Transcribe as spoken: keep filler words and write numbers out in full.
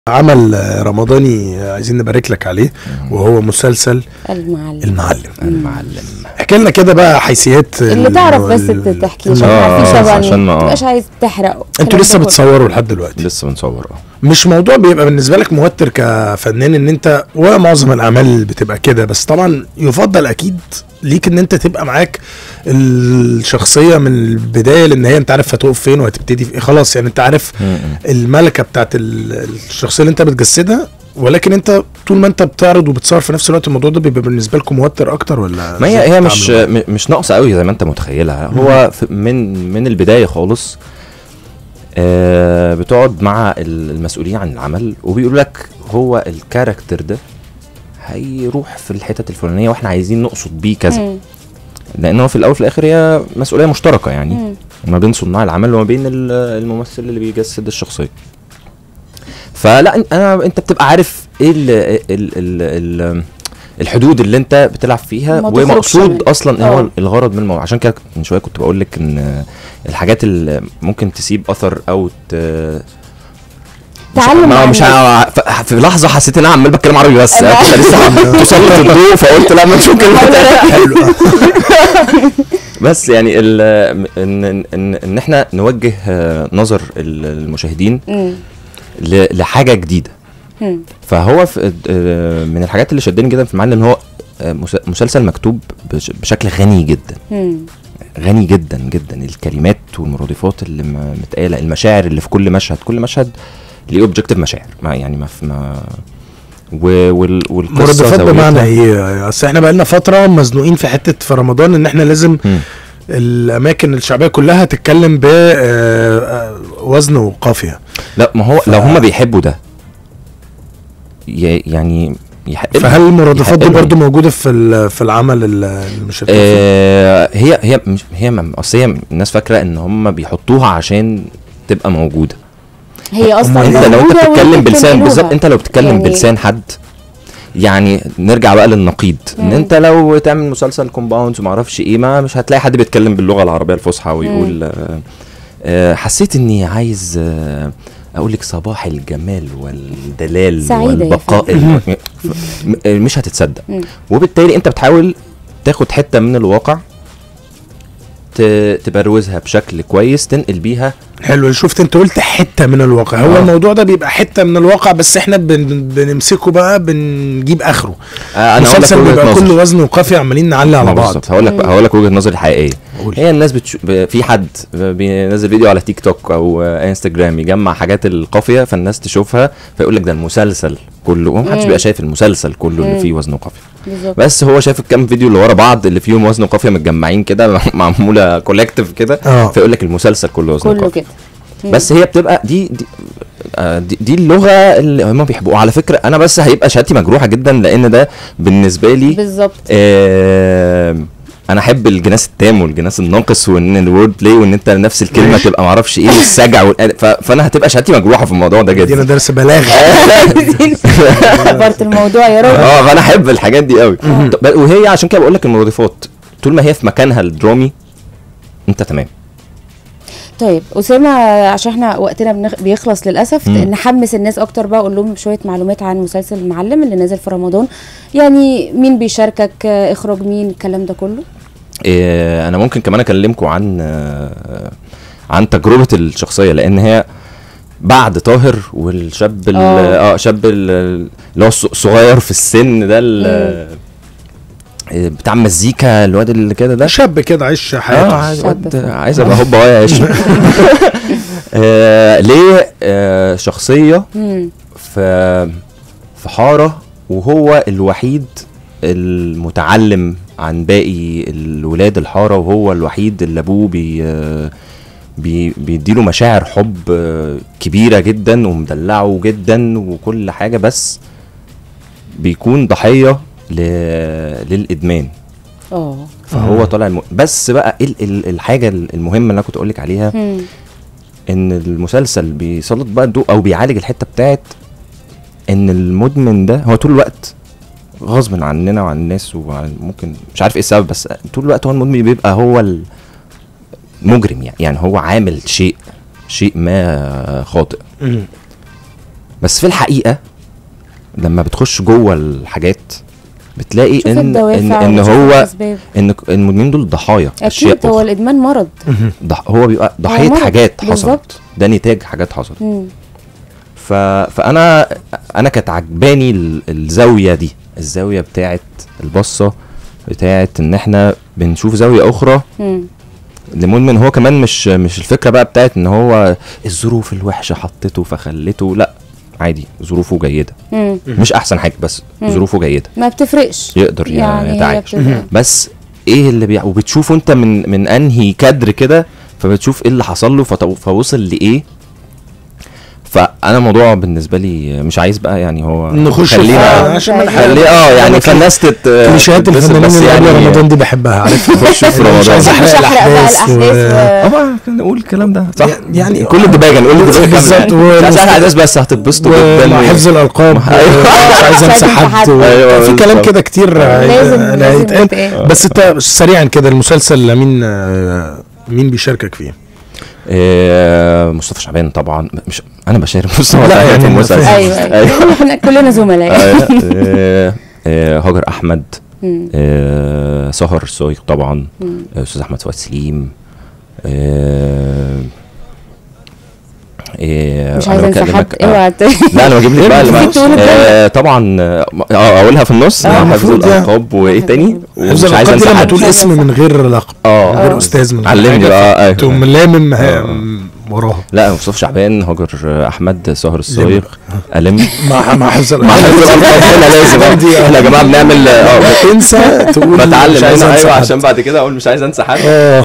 عمل رمضاني عايزين نبارك لك عليه وهو مسلسل المعلم المعلم المعلم. احكي لنا كده بقى حيثيات اللي تعرف بس تحكي عشان ما فيش عشان ما تبقاش عايز تحرق. انتوا لسه بتصوروا لحد دلوقتي؟ لسه بنصور. اه مش موضوع بيبقى بالنسبه لك موتر كفنان ان انت ومعظم الاعمال بتبقى كده، بس طبعا يفضل اكيد ليك ان انت تبقى معاك الشخصيه من البدايه للنهايه، انت عارف هتقف فين وهتبتدي في ايه، خلاص يعني انت عارف الملكه بتاعت الشخصيه اللي انت بتجسدها، ولكن انت طول ما انت بتعرض وبتصور في نفس الوقت الموضوع ده بيبقى بالنسبه لكم موتر اكتر ولا؟ ما هي هي مش مش ناقصه قوي زي ما انت متخيلها. هو من من البدايه خالص آه بتقعد مع المسؤولين عن العمل وبيقول لك هو الكاركتر ده هيروح في الحتت الفلانيه واحنا عايزين نقصد بيه كذا، لانه في الاول وفي الاخر هي مسؤوليه مشتركه يعني مم. ما بين صناع العمل وما بين الممثل اللي بيجسد الشخصيه. فلا انا انت بتبقى عارف ايه ال ال ال ال الحدود اللي انت بتلعب فيها ومقصود اصلا هو الغرض من الموضوع. عشان كده من شويه كنت بقول لك ان الحاجات اللي ممكن تسيب اثر او تعلم مش ع... في لحظه حسيت ان انا عمال بتكلم عربي بس لسه توصلت الضوء فقلت لا ما نشوف كلمه حلوه بس يعني ال... ان ان ان احنا نوجه نظر المشاهدين ل... لحاجه جديده. فهو في من الحاجات اللي شدني جدا في المعلم ان هو مسلسل مكتوب بشكل غني جدا غني جدا جدا، الكلمات والمرادفات اللي متقاله، المشاعر اللي في كل مشهد، كل مشهد ليه اوبجكتيف مشاعر ما يعني ما في ما والقصه مرادفات بمعنى ايه؟ اصل احنا بقى لنا فتره مزنوقين في حته في رمضان ان احنا لازم م. الاماكن الشعبيه كلها تتكلم بوزن وقافيه. لا ما هو ف... لو هم بيحبوا ده يعني يحقل. فهل المرادفات دي برضو موجوده في في العمل المش آه هي هي مش هي اصل هي الناس فاكره ان هم بيحطوها عشان تبقى موجوده. هي اصلا انت لو انت بتتكلم بلسان بالظبط، انت لو بتتكلم يعني بلسان حد يعني نرجع بقى للنقيض مم. ان انت لو تعمل مسلسل كومباوندز وما اعرفش ايه ما مش هتلاقي حد بيتكلم باللغه العربيه الفصحى ويقول آه آه حسيت اني عايز آه اقول لك صباح الجمال والدلال والبقاء مش هتتصدق. وبالتالي انت بتحاول تاخد حته من الواقع تبروزها بشكل كويس تنقل بيها. حلو، شفت انت قلت حته من الواقع. هو آه. الموضوع ده بيبقى حته من الواقع بس احنا بن بنمسكه بقى بنجيب اخره. آه انا هقول لك بيبقى كل وزن وقافيه عمالين نعلي على بعض. هقول لك هقول لك وجهه نظري الحقيقيه. هي الناس بتش... في حد بينزل فيديو على تيك توك او انستجرام يجمع حاجات القافيه فالناس تشوفها فيقول لك ده المسلسل كله، ومحدش بيبقى شايف المسلسل كله اللي فيه وزن وقافيه بس هو شايف الكام فيديو اللي ورا بعض اللي فيهم وزن وقافيه متجمعين كده معموله كولكتيف كده فيقول لك المسلسل كله وزن وقافيه. بس هي بتبقى دي دي, آه دي دي اللغه اللي هم بيحبوها على فكره. انا بس هيبقى شهادتي مجروحه جدا لان ده بالنسبه لي بالظبط آه انا احب الجناس التام والجناس الناقص وان الورد بلاي وان انت نفس الكلمه تبقى معرفش ايه والسجع فانا هتبقى شهادتي مجروحه في الموضوع ده جدا. دينا درس بلاغه كبرت الموضوع يا راجل. اه فانا احب الحاجات دي قوي. وهي عشان كده بقول لك المرادفات طول ما هي في مكانها الدرامي انت تمام. طيب أسامة عشان احنا وقتنا بنخ... بيخلص للأسف مم. نحمس الناس أكتر بقى، أقول لهم شوية معلومات عن مسلسل المعلم اللي نازل في رمضان. يعني مين بيشاركك، إخراج مين، الكلام ده كله؟ إيه أنا ممكن كمان أكلمكم عن آه عن تجربة الشخصية لأن هي بعد طاهر والشاب اه شاب اللي هو الصغير في السن ده بتاع مزيكا الواد اللي كده ده شاب كده عايش حياته آه عايز ابقى هوبا وايا عيش آه ليه آه شخصيه في في حاره وهو الوحيد المتعلم عن باقي الولاد الحاره وهو الوحيد اللي ابوه بي بي بيديله مشاعر حب كبيره جدا ومدلعه جدا وكل حاجه بس بيكون ضحيه للادمان. اه فهو طالع الم... بس بقى ال... ال... الحاجه المهمه اللي انا كنت اقول لك عليها مم. ان المسلسل بيسلط بقى الضوء او بيعالج الحته بتاعت ان المدمن ده هو طول الوقت غصب عننا وعن الناس وممكن مش عارف ايه السبب بس طول الوقت هو المدمن بيبقى هو المجرم يعني يعني هو عامل شيء شيء ما خاطئ. مم. بس في الحقيقه لما بتخش جوه الحاجات بتلاقي شوف ان ان, الدوافع إن وشوف هو الأسباب. ان المدمنين دول ضحايا اشياء اكيد هو أخرى. الادمان مرض. ضح هو بيبقى ضحيه مرض. حاجات حصلت، بالظبط. ده نتاج حاجات حصلت. مم. ف... فانا انا كانت عجباني ال- الزاويه دي، الزاويه بتاعه البصه بتاعه ان احنا بنشوف زاويه اخرى مم. لمدمن. هو كمان مش مش الفكره بقى بتاعه ان هو الظروف الوحشه حطته فخلته، لا عادي ظروفه جيده، مم. مش احسن حاجه بس مم. ظروفه جيده ما بتفرقش يقدر ي- يعني هي يتعايش. بتبقى- بس ايه اللي بيع... وبتشوفه انت من من انهي كادر كده، فبتشوف ايه اللي حصل له فط... فوصل لايه. فانا الموضوع بالنسبه لي مش عايز بقى يعني هو نخش في- خلينا آه، عشان ما مش نحرق. خليه اه يعني فالناس تت كليشيهات تتبسط، الفنانين بس اللي قبل يعني رمضان دي بحبها، عارفها. نخش في مش رمضان. عايز احرق مش هحرق بقى الاحداث و... الأحداث و- اه نقول الكلام ده صح يعني كل الدباجه نقول الدباجه بالظبط. و- مش عايز احرق احداث بس هتتبسطوا جدا ومع و- حفظ الالقاب مع- أيوة. مش عايز انسى حد و- أيوة، في كلام بالظبط. كده كتير لازم- هي- لازم هيتقال. يتقال. بس انت سريعا كده المسلسل مين آه، مين بيشاركك فيه؟ آه، مصطفى شعبان طبعا. مش انا بشارك مصطفى لا، شعبان يعني في المسلسل. ايوه ايوه احنا كلنا زملاء. آه، آه، آه، هاجر احمد، مم. آه، سهر الصايغ طبعا، مم. آه، استاذ احمد فؤاد سليم. آه، آه، مش أنا عايزه انسى بكلمك- حد آه، اوعى ت- لا انا بجيب لك بقى اللي نسيت تقول معاك. التاني. آه، طبعا اه آه، اقولها في النص. آه، حفظ المفروض يعني. الالقاب وايه تاني حفظ ومش عايز الالقاب دي انسى لما حد. تقول اسم من غير لقب، من اه غير استاذ، من غير علمني حاجة، بقى. أيوة. تقوم لامم ه- آه. وراها لا مصطفى شعبان، هاجر احمد، سهر الصايغ، الم مع مع حفظ مع الالقاب. حفظ الالقاب هنا لازم دي- احنا يا جماعه بنعمل اه انسى تقول بتعلم مش عايز هنا. أنسى ايوه حد. عشان بعد كده اقول مش عايز انسى حد. اه